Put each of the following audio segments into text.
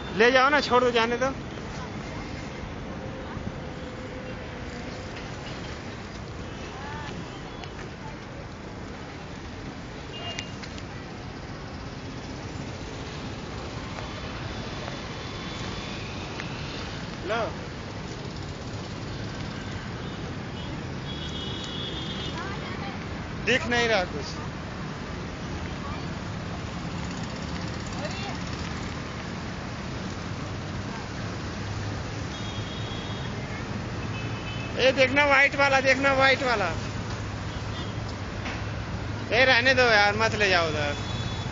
ले जाओ ना, छोड़ दो, जाने दो। लो, दिख नहीं रहा कुछ। ये देखना वाइट वाला, देखना वाइट वाला। ये रहने दो यार, मत ले जाओ उधर।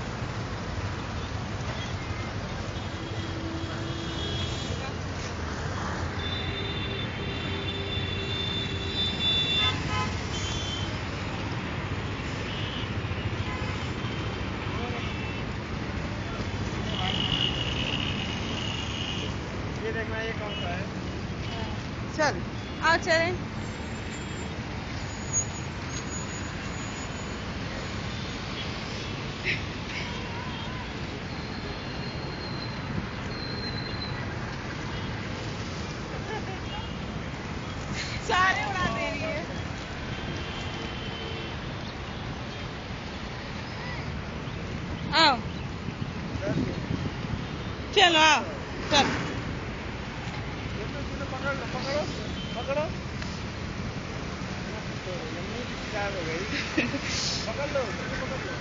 ये देखना, ये कौन सा है? चल आओ चलें। सारे उड़ा दे रही है। आओ चलो, आओ चल। पकड़ो पकड़ो पकड़ो। खराब हो गई। पकड़ लो, पकड़ लो।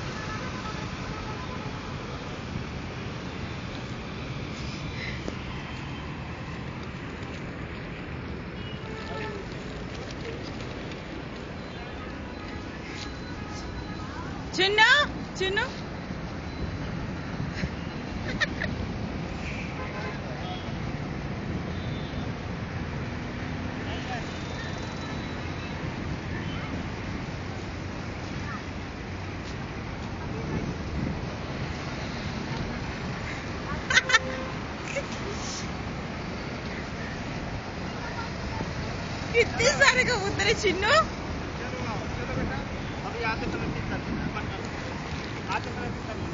चुन्नू चुन्नू कितने सारे कबूतर है चिन्नू। चलो बेटा, अभी आते समय